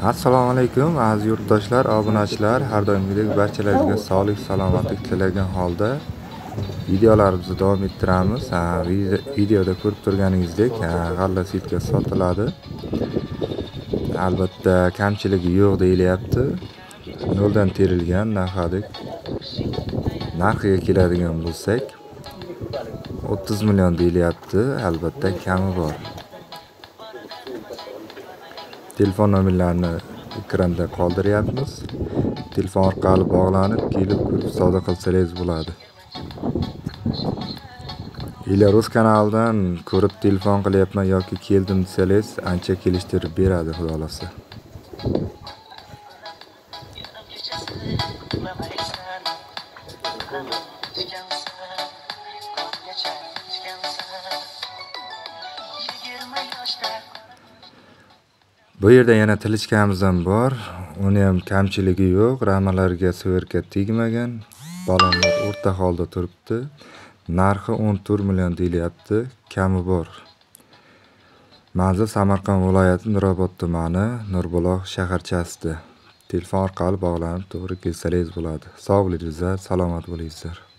Assalomu alaykum aziz yurtdoshlar, obunachilar, har doimgidek barchalaringizga sog'lik, salomatlik tilagan holda videolarimizni davom ettiramiz. Videoda ko'rib turganingizdek, g'alla sitka sotiladi. Albatta, kamchiligi yo'q deyilyapti. Yo'ldan terilgan narxiga keladigan bo'lsak, 30 million deyilyapti. Albatta, kami bor. Telefon nomerlarini ekranda qoldiryapmiz. Telefon orqali bog'lanib, kelib ko'rib savdo qilsangiz bo'ladi. Rus kanalidan ko'rib telefon qilyapman yoki keldim desangiz, ancha kelishtirib beradi, xudo xolasa. Bu yerda yana tilichkamiz ham bor. Uni ham kamchiligi yo'q, ramalarga so'rka tegmagan. Balonlar o'rta holda turibdi. Narxi 14 million deyilyapti, kami bor. Manzil Samarqand viloyati Nurobod tumani, Nurbuloq shaharchasida. Telefon orqali bog'lanib to'g'ri kelsangiz bo'ladi. Sog' bo'linglar, salomat bo'linglar.